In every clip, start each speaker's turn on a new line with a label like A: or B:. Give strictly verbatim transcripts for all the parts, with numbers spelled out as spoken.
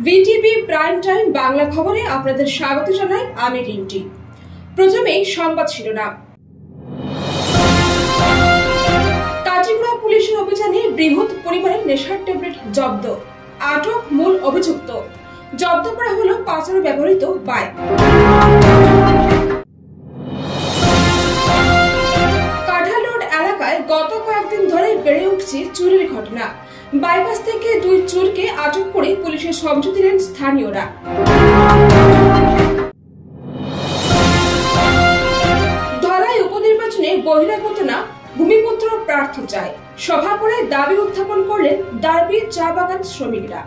A: VTV prime time Bangla খবরে আপনাদের স্বাগত জানাই আমি রিন্টি। প্রথমেই সংবাদ শিরোনাম। কাটিগড়া পুলিশের অভিযানে বৃহৎ পরিমাণের নেশার ট্যাবলেট জব্দ, আটক মূল অভিযুক্ত। জব্দ করা হলো পাচারে ব্যবহৃত বাইক। কাঁঠাল রোড এলাকায় গত কয়েকদিন ধরে বেড়ে উঠছে চুরির ঘটনা। বাইপাস থেকে দুই চোরকে আটক করে পুলিশের সমঝে দিলেন স্থানীয়রা। ধলাই উপনির্বাচনে বহিরাগত না ভূমিপুত্র প্রার্থী চায়, সভা করে দাবি উত্থাপন করলেন ডার্বি চা বাগান শ্রমিকরা।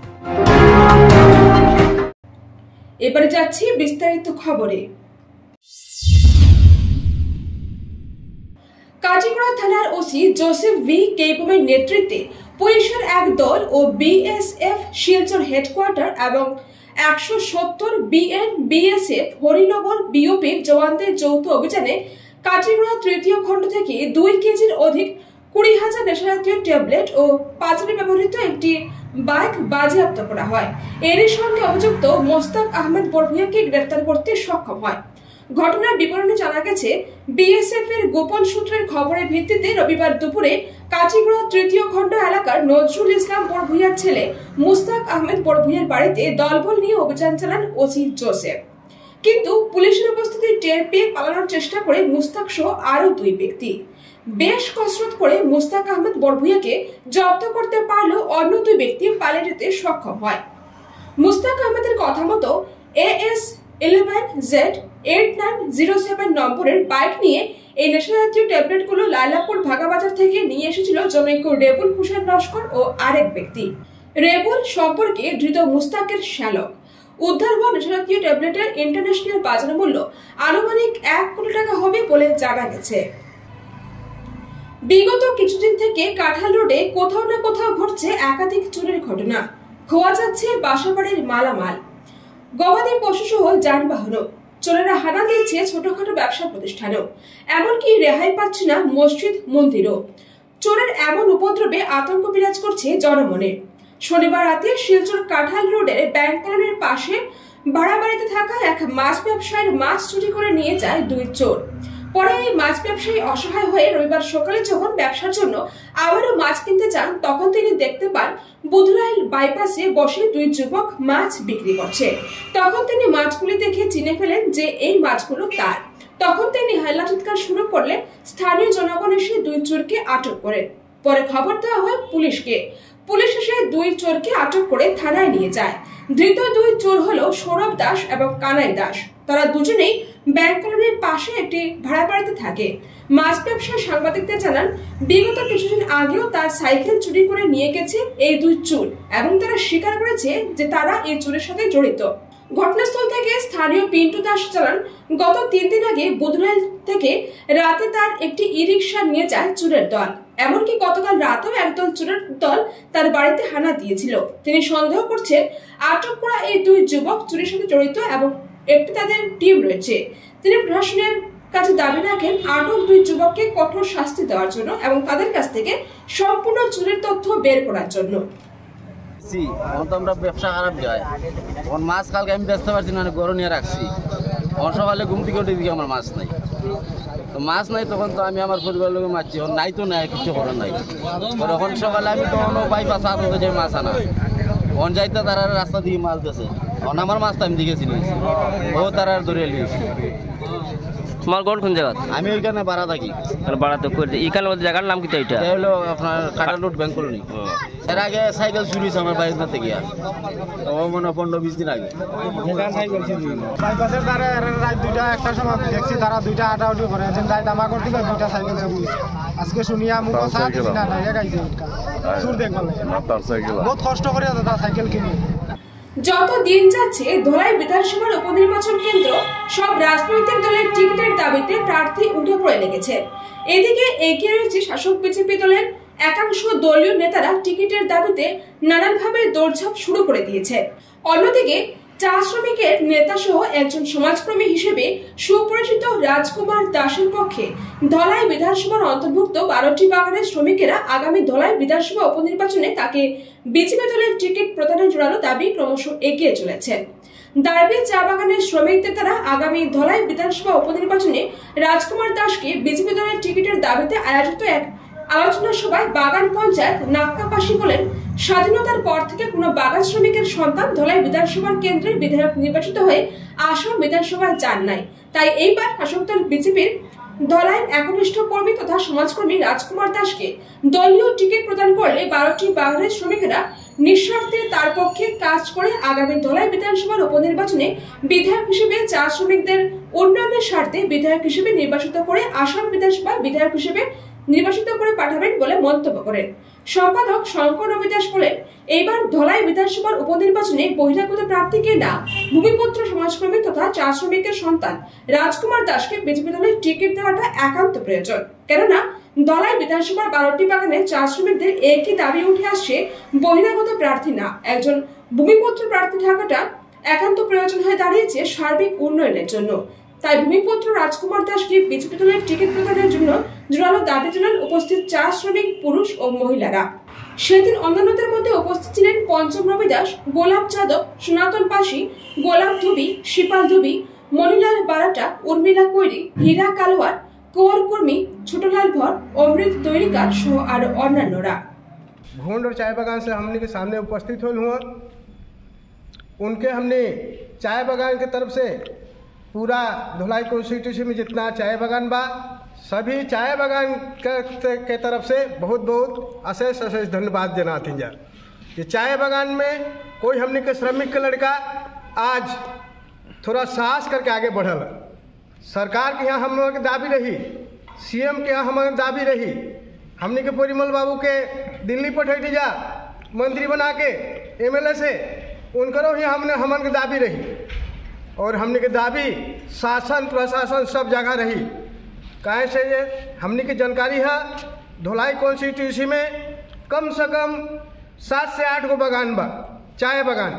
A: এবারে যাচ্ছি বিস্তারিত খবরে। কাটিগড়া থানার ওসি জোসেফ ভি কেইপমের নেতৃত্বে পুলিশের এক দল ও বিএসএফ শিলচর হেডকোয়ার্টার এবং একশো সত্তর বিএন বিএসএফ হরিনগর বিওপি জওয়ানদের যৌথ অভিযানে কাটিগড়া তৃতীয় খণ্ড থেকে দুই কেজির অধিক কুড়ি হাজার নেশাজাতীয় ট্যাবলেট ও পাচারে ব্যবহৃত একটি বাইক বাজেয়াপ্ত করা হয়। এরই সঙ্গে অভিযুক্ত মোস্তাক আহমেদ বড়ভূয়াকে গ্রেফতার করতে সক্ষম হয়। ঘটনার বিবরণে জানা গেছে, বিএসএফ এর গোপন সূত্রের খবরের ভিত্তিতে রবিবার দুপুরে কাটিগড়া তৃতীয় খণ্ড এলাকার নজরুল ইসলাম বড়ভূয়ার ছেলে মুস্তাক আহমেদ বড়ভূয়ার বাড়িতে দলবল নিয়ে অভিযান চালান ওসি জোসেফ। কিন্তু পুলিশের উপস্থিতি টের পেয়ে পালানোর চেষ্টা করে মুস্তাক সহ আরো দুই ব্যক্তি। বেশ কসরত করে মুস্তাক আহমেদ বড়ভূয়াকে জব্দ করতে পারলেও অন্য দুই ব্যক্তি পালিয়ে যেতে সক্ষম হয়। মুস্তাক আহমেদের কথা মতো AS eleven Z eight nine zero seven নম্বরের বাইক নিয়ে এই নেশাজাতীয় ট্যাবলেটগুলো লাইলাপুর ভাগাবাজার থেকে নিয়ে এসেছিল জনৈক রেবুল হোসেন নস্কর ও আরেক ব্যক্তি। রেবুল সম্পর্কে ধৃত মুস্তাকের শ্যালক। উদ্ধার হওয়া নেশাজাতীয় ট্যাবলেটের ইন্টারন্যাশনাল বাজার মূল্য আনুমানিক এক কোটি টাকা হবে বলে জানা গেছে। বিগত কিছুদিন থেকে কাঁঠাল রোডে কোথাও না কোথাও ঘটছে একাধিক চুরির ঘটনা। খোয়া যাচ্ছে বাসাবাড়ির মালামাল, গবাদি পশু সহ যানবাহনও। চোরেরা হানা দিয়েছে ছোটখাটো ব্যবসা প্রতিষ্ঠানেও, এমনকি রেহাই পাচ্ছে না মসজিদ মন্দিরও। চোরের এমন উপদ্রবে আতঙ্ক বিরাজ করছে জনমনে। শনিবার রাতে শিলচর কাঁঠাল রোডের ব্যাংক কলোনির পাশে ভাড়া বাড়িতে থাকা এক মাছ ব্যবসায়ীর মাছ চুরি করে নিয়ে যায় দুই চোর। পরে এই মাছ ব্যবসায়ী অসহায় হয়ে রবিবার সকালে যখন ব্যবসার জন্য আবারও মাছ কিনতে চান, তখন তিনি দেখতে পান বুধরাইল বাইপাসে বসে দুই যুবক মাছ বিক্রি করছে। তখন তিনি মাছগুলি দেখে চিনে ফেলেন যে এই মাছগুলো তার। তখন তিনি হাল্লা চিৎকার শুরু করলে স্থানীয় জনগণ এসে দুই চোরকে আটক করেন। পরে খবর দেওয়া হয় পুলিশকে। পুলিশ এসে দুই চোরকে আটক করে থানায় নিয়ে যায়। ধৃত দুই চোর হলো সৌরভ দাস এবং কানাই দাস। তারা দুজনেই ব্যাংক কলোনির পাশে একটি ভাড়া বাড়িতে থাকে। মাছ ব্যবসায়ী সাংবাদিকদের জানান, বিগত কিছুদিন আগেও তার সাইকেল চুরি করে নিয়ে গেছে এই দুই চোর এবং তারা স্বীকার করেছে যে তারা এই চুরির সাথে জড়িত। ঘটনাস্থল থেকে স্থানীয় পিন্টু দাস জানান, গত তিন দিন আগে বুধরাইল থেকে রাতে তার একটি ই রিক্সা নিয়ে যায় চোরের দল। এমনকি গতকাল রাতেও একদল চোরের দল তার বাড়িতে হানা দিয়েছিল। তিনি সন্দেহ করছেন আটক করা এই দুই যুবক চুরির সাথে জড়িত এবং একটি তাদের টিম রয়েছে। তিনি প্রশাসনের কাছে দাবি রাখেন আটক দুই যুবককে কঠোর শাস্তি দেওয়ার জন্য এবং তাদের কাছ থেকে সম্পূর্ণ চুরির তথ্য বের করার জন্য।
B: আমরা ব্যবসা খারাপ যায়, তখন মাছ কালকে আমি ব্যস্ত পারছি না, গরম নিয়ে রাখছি। সকালে ঘুম থেকে উঠে দিকে আমার মাছ নাই, তো মাছ নাই তখন তো আমি আমার পরিবারের লোক মারছি, নাই তো নাই, কিছু করার নাই। তখন সকালে আমি তখন বাইপাস আনতে যাই মাছ আনা, অন যাইতে তারা রাস্তা দিয়ে মাছ দিয়েছে, অন আমার মাছটা আমি দিকে চিনি ও তারা ধরে নিয়েছি।
C: তোমার ঘর কোন জায়গা?
B: আমি ওইখানে ভাড়া থাকি।
C: ভাড়া তো করে এখানে জায়গার নাম কি? এটা
B: হলো আপনার কাঁঠাল রোড ব্যাংক কলোনি। এর আগে সাইকেল চুরি হয়েছে আমার বাড়ির থেকে গিয়া, তো মনে পনেরো বিশ দিন আগে
D: বাইপাসের দ্বারা রাত দুইটা একটা সময় দেখছি তারা দুইটা আটাউটি করে রাত আমা করতে দুইটা সাইকেল চুরি। আজকে শুনিয়া মুখ দিছি না, ডাইরেক্ট আইছে চুর দেখবার বহুত কষ্ট করে আছে তার সাইকেল কিনে।
A: যত দিন যাচ্ছে ধলাই বিধানসভার উপনির্বাচন কেন্দ্র সব রাজনৈতিক দলের টিকিটের দাবিতে প্রার্থী উঠে পড়ে লেগেছে। এদিকে এগিয়ে রয়েছে শাসক বিজেপি দলের একাংশ দলীয় নেতারা টিকিটের দাবিতে নানানভাবে দৌড়ঝাঁপ শুরু করে দিয়েছে। অন্যদিকে চা শ্রমিকের নেতা সহ একজন সমাজকর্মী হিসেবে সুপরিচিত রাজকুমার দাসের পক্ষে ধলাই বিধানসভার অন্তর্ভুক্ত বারোটি বাগানের শ্রমিকেরা আগামী ধলাই বিধানসভা উপনির্বাচনে তাকে বিজেপি দলের টিকিট প্রদানের জোরালো দাবি ক্রমশ এগিয়ে চলেছে। দার্বি চা বাগানের শ্রমিক নেতারা আগামী ধলাই বিধানসভা উপনির্বাচনে রাজকুমার দাসকে বিজেপি দলের টিকিটের দাবিতে আয়োজিত এক আলোচনা সভায় বাগান পঞ্চায়েত নাক্কাপাশি বলেন, স্বাধীনতার পর থেকে কোনো বাগান শ্রমিকের সন্তান ধলাই বিধানসভার কেন্দ্রের বিধায়ক নির্বাচিত হয়ে আসাম বিধানসভায় যান নাই। তাই এইবার শাসক দল বিজেপির ধলাইয়ের একনিষ্ঠ কর্মী তথা সমাজকর্মী রাজকুমার দাসকে দলীয় টিকিট প্রদান করলে বারোটি বাগানের শ্রমিকেরা নিঃস্বার্থে তার পক্ষে কাজ করে আগামী ধলাই বিধানসভার উপনির্বাচনে বিধায়ক হিসেবে চা শ্রমিকদের উন্নয়নের স্বার্থে বিধায়ক হিসেবে নির্বাচিত করে আসাম বিধানসভায় বিধায়ক হিসেবে নির্বাচিত করে পাঠাবেন বলে মন্তব্য করেন। সম্পাদক শঙ্কর রবিদাস বলেন, এইবার ধলাই বিধানসভার উপনির্বাচনে বহিরাগত প্রার্থীকে না ভূমিপুত্র সমাজকর্মী তথা চা শ্রমিকের সন্তান রাজকুমার দাসকে বিজেপি দলের টিকিট দেওয়াটা একান্ত প্রয়োজন। কেননা ধলাই বিধানসভার বারোটি বাগানে চা শ্রমিকদের একই দাবি উঠে আসছে, বহিরাগত প্রার্থী না, একজন ভূমিপুত্র প্রার্থী থাকাটা একান্ত প্রয়োজন হয়ে দাঁড়িয়েছে সার্বিক উন্নয়নের জন্য। তাই ভূমিপুত্র রাজকুমার দাসকে বিজেপি দলের টিকিট প্রদানের জন্য জোরালো দাবি জানান উপস্থিত চা শ্রমিক পুরুষ ও মহিলারা। সেদিন অন্যান্যদের মধ্যে উপস্থিত ছিলেন পঞ্চম রবিদাস, গোলাপ যাদব, সনাতন পাশি, গোলাপ ধুবি, শিপাল ধুবি, মনিলাল বারাটা, উর্মিলা কৈরি, হীরা কালওয়ার, कुंवर कुर्मी, छोटलाल भर, अमृत तैरिकार सह और अन्यान्यरा।
E: भूंड और चाय बागान से हमने के सामने उपस्थित होल हुआ। उनके हमने चाय बागान के तरफ से पूरा धुलाई कॉन्स्टिट्यूंसी में जितना चाय बागान बा सभी चाय बागान के, के तरफ से बहुत बहुत अशेष अशेष धन्यवाद देना थी जा। ये चाय बागान में कोई हमने के श्रमिक का लड़का आज थोड़ा साहस करके आगे बढ़ल। सरकार के यहाँ हम लोगों की दाबी रही, सीएम के यहाँ हमारी दाबी रही, हमने के परिमल बाबू के दिल्ली पठैती जा मंत्री बना के एमएलए से उनकरो ही हमने हमन की दाबी रही और हमने के दाबी शासन प्रशासन सब जगह रही। काहे से ये हमने की जानकारी है धुलाई कॉन्स्टिट्यूंसी में कम से कम सात से आठ गो बागान बा, चाय बागान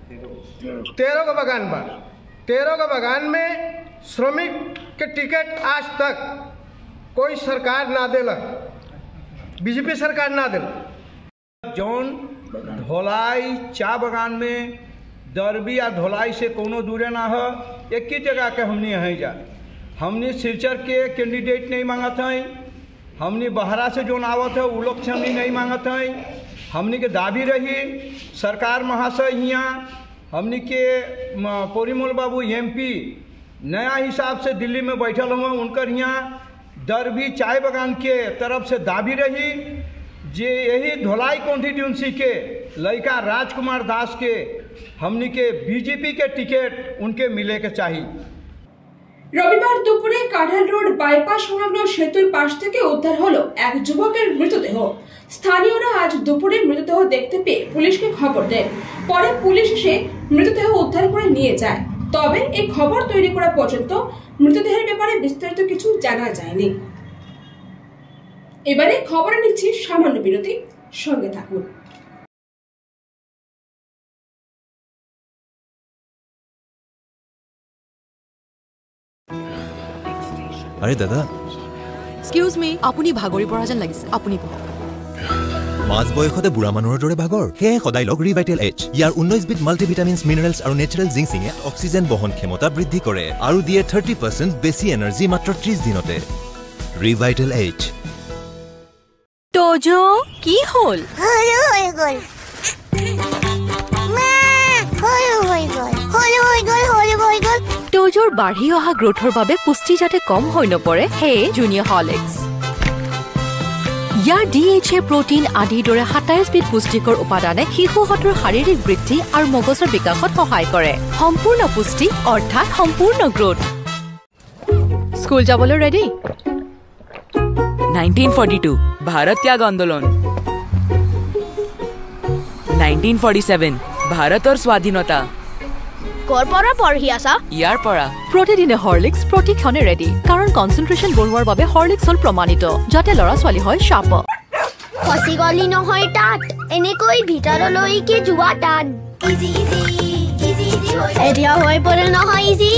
E: तेरह गो बागान बा। तेरह गो बागान में श्रमिक के टिकट आज तक कोई सरकार ना दिलक, बीजेपी सरकार ना दिलक।
F: जौन धोलाई चा बागान में दरबी या धोलाई से कोनो दूरे ना हो, एक ही जगह के हमने यहाँ जा हमने सिलचर के कैंडिडेट नहीं मांगत हैं, हमने बहरा से जो आवत है वो लोग से हमने नहीं मांगत हैं। हमने के दाबी रही सरकार महाशय यहाँ हमने के परिमल बाबू एमपी नया हिसाब से दिल्ली में बैठल हुए, उनकर यहाँ दरबी चाय बागान के तरफ से दाबी रही जे यही धोलाई कॉन्स्टिट्यूंसी के लड़का राजकुमार दास के हमने के बीजेपी के टिकट उनके मिले के चाहिए।
A: রবিবার দুপুরে কাঁঠাল রোড বাইপাস সংলগ্ন সেতুর পাশ থেকে উদ্ধার হলো এক যুবকের মৃতদেহ। স্থানীয়রা আজ দুপুরে মৃতদেহ দেখতে পেয়ে পুলিশকে খবর দেন। পরে পুলিশ এসে মৃতদেহ উদ্ধার করে নিয়ে যায়। তবে এই খবর তৈরি করা পর্যন্ত মৃতদেহের ব্যাপারে বিস্তারিত কিছু জানা যায়নি। এবারে খবরে নিচ্ছি সামান্য বিরতি, সঙ্গে থাকুন।
G: আরে দাদা,
H: এক্সকিউজ মি, আপুনি ভাগৰি পৰা যেন লাগিছে, আপুনি বহক।
G: মাছ বয়সতে বুঢ়া মানুহৰ দৰে ভাগৰ? সেয়ে সদায় লগ ৰিভাইটেল এইচ। ইয়াৰ ঊনৈশ বিধ মাল্টিভিটামিনছ, মিনাৰেলছ আৰু নেচাৰেল জিংচিঙে অক্সিজেন বহন ক্ষমতা বৃদ্ধি কৰে আৰু দিয়ে থাৰ্টি পাৰ্চেণ্ট বেছি এনাৰ্জি মাত্ৰ ত্ৰিশ দিনতে। ৰিভাইটেল এইচ।
H: তোজো কি হ'ল?
I: হলো হৈ গ'ল মা, হলো হৈ গ'ল হলো হৈ গ'ল হলো হৈ গ'ল।
H: তোজোৰ বাঢ়ি অহা গ্ৰোথৰ বাবে পুষ্টি যাতে কম হৈ নপৰে, সেয়ে জুনিয়ৰ হৰলিক্স। ইয়াৰ ডি এইচ এ প্ৰটিন আদিৰ দৰে সাতাইশ বিধ পুষ্টিকৰ উপাদানে শিশুহঁতৰ শাৰীৰিক বৃদ্ধি আৰু মগজৰ বিকাশত সহায় কৰে। সম্পূৰ্ণ পুষ্টি অৰ্থাৎ সম্পূৰ্ণ গ্ৰোথ। স্কুল যাবলৈ ready?
J: Nineteen forty two Bharat त्याग आंदोलन, नाइनटीन फोर्टी सेवन भारत और स्वाधीनता।
I: কৰ পৰা পঢ়ি আছা?
J: ইয়াৰ পৰা।
H: প্ৰতিদিনে হৰলিক্স প্ৰতিক্ষণে ৰেডি, কাৰণ কনচেন্ট্ৰেশ্যন বঢ়োৱাৰ বাবে হৰলিক্স হ'ল প্ৰমাণিত, যাতে ল'ৰা ছোৱালী হয় শাৰ্প।
I: খচি গলি নহয় তাত, এনেকৈ ভিতৰলৈকে যোৱা টান। ইজি ইজি ইজি ইজি এতিয়া হৈ পৰে নহয় ইজি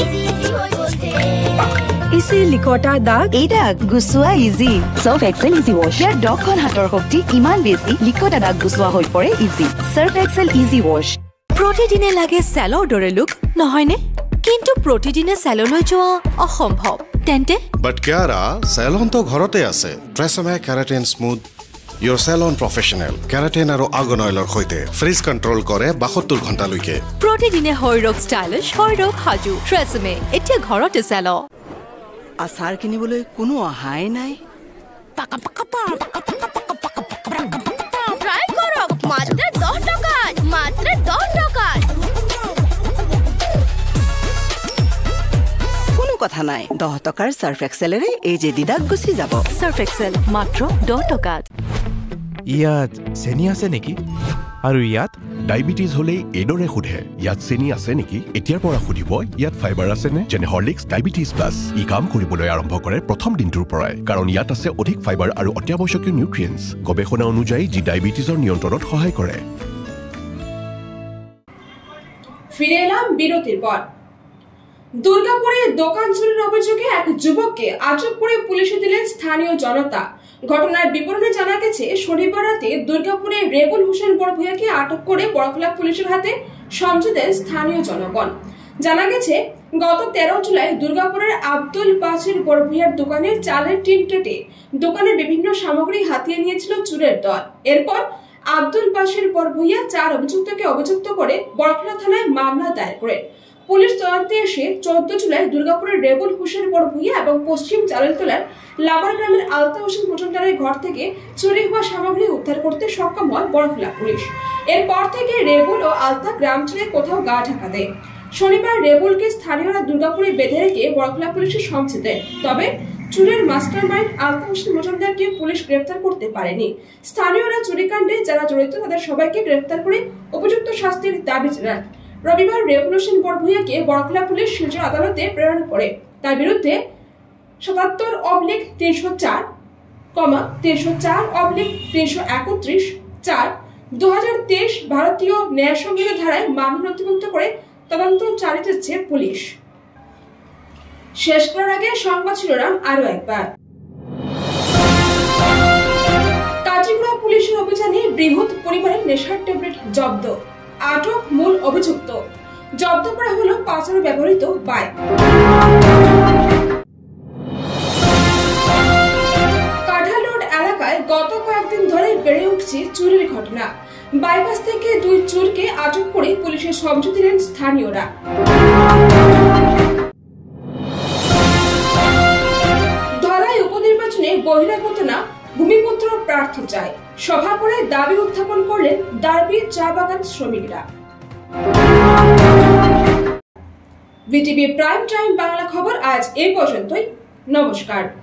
H: ইজি লিকটা দাগ
K: এই দাগ গুচোৱা easy Surf Excel easy wash ইয়াৰ দহখন হাতৰ শক্তি ইমান বেছি লিকটা দাগ গুচোৱা হৈ পৰে easy Surf Excel easy wash
H: প্ৰতিদিনে লাগে চেলৰ দৰে লুক নহয়নে কিন্তু প্ৰতিদিনে চেললৈ যোৱা অসম্ভৱ তেন্তে
L: বাট কিয়াৰা চেলন তো ঘৰতে আছে TRESemme keratin smooth Your salon professional keratin আৰু আৰ্গন অইলৰ সৈতে ফ্ৰিজ কন্ট্ৰোল কৰে বাসত্তৰ ঘণ্টালৈকে
H: প্ৰতিদিনে হৈৰক ষ্টাইলিছ হৈৰক হাজু ট্ৰেছমে এতিয়া ঘৰতে চেল
J: আচাৰ কিনিবলৈ কোনো অহাই নাই
I: ট্রাই করো মাত্র দশ টাকা মাত্র দশ টাকা
J: কোনো কথা নাই দহ টকাৰ সাৰ্ফ এক্সেলেৰে এই যে দিদাক গুচি যাব
H: সাৰ্ফ এক্সেল মাত্ৰ দহ টকাত
M: ইয়াত চেনি আছে নেকি আৰু ইয়াত ডায়াবেটিস হলে এডৰে খুধে ইয়াত চেনি আছে নেকি এতিয়াৰ পৰা খুধিব ইয়াত ফাইবাৰ আছে নে যেনে হৰলিক্স ডায়াবেটিস প্লাস ই কাম কৰিবলৈ আৰম্ভ কৰে প্ৰথম দিনটোৰ পৰাই কাৰণ ইয়াত আছে অধিক ফাইবাৰ আৰু অত্যাৱশ্যকীয় নিউট্ৰিয়েন্টছ গৱেষণা অনুযায়ী যি ডায়াবেটিসৰ নিয়ন্ত্ৰণত সহায় কৰে
A: ফিরে এলাম বিরতির পর দুর্গাপুরে দোকান চুরির অভিযোগে এক যুবককে আটক করে পুলিশে দিলেন স্থানীয় জনতা ঘটনার বিবরণে জানা গেছে শনিবার রাতে দুর্গাপুরে রেবুল হোসেন বড়ভূঁইয়াকে আটক করে বড়খোলা পুলিশের হাতে সমঝে দেন স্থানীয় জনগণ জানা গেছে গত তেরো জুলাই দুর্গাপুরের আব্দুল বাসির বড়ভূঁইয়ার দোকানের চালের টিন কেটে দোকানের বিভিন্ন সামগ্রী হাতিয়ে নিয়েছিল চুরের দল এরপর আব্দুল বাসির বড়ভূঁইয়া চার অভিযুক্তকে অভিযুক্ত করে বড়খোলা থানায় মামলা দায়ের করে পুলিশ তদন্তে এসে চোদ্দ জুলাই দুর্গাপুরের রেবুল হোসেন বড়ভূঁইয়া এবং পশ্চিম চালেলতলার লামার গ্রামের আলতা হোসেন মজুমদারের ঘর থেকে চুরি হওয়া সামগ্রী উদ্ধার করতে সক্ষম হয় বড়খোলা পুলিশ এরপর থেকে রেবুল ও আলতা গ্রাম ছেড়ে কোথাও গা ঢাকা দেয় শনিবার রেবুলকে স্থানীয়রা দুর্গাপুরে বেঁধে রেখে বড়খোলা পুলিশের সমঝে দেয় তবে চুরির মাস্টারমাইন্ড আলতা হোসেন মজুমদারকে পুলিশ গ্রেফতার করতে পারেনি স্থানীয়রা চুরিকাণ্ডে যারা জড়িত তাদের সবাইকে গ্রেফতার করে উপযুক্ত শাস্তির দাবি জানান রবিবার রেবুল হোসেন বড়ভূঁইয়াকে বড়খোলা পুলিশ শিলচর আদালতে প্রেরণ করে তার বিরুদ্ধে সাতাত্তর অবলিক তিনশো চার কমা তিনশো চার অবলিক তিনশো একত্রিশ চার দু হাজার তেইশ ভারতীয় ন্যায় সংহিতা ধারায় মামলা নথিভুক্ত করে তদন্ত চালিয়েছে পুলিশ শেষ করার আগে সংবাদ শিরোনাম আরো একবার কাটিগড়া পুলিশের অভিযানে বৃহৎ পরিমাণের নেশার ট্যাবলেট জব্দ আটক মূল অভিযুক্ত জব্দ করা হলো পাচারে ব্যবহৃত বাইক কাঠাল রোড এলাকায় গত কয়েকদিন ধরে বেড়ে উঠছে চুরির ঘটনা বাইপাস থেকে দুই চোরকে আটক করে পুলিশের সমঝে দিলেন স্থানীয়রা ধলাই উপনির্বাচনে বহিরাগত না ভূমিপুত্র প্রার্থী চাই সভা করে দাবি উত্থাপন করলেন দার্বি চা বাগান শ্রমিকরা বিটিভি প্রাইম টাইম বাংলা খবর আজ এই পর্যন্তই নমস্কার।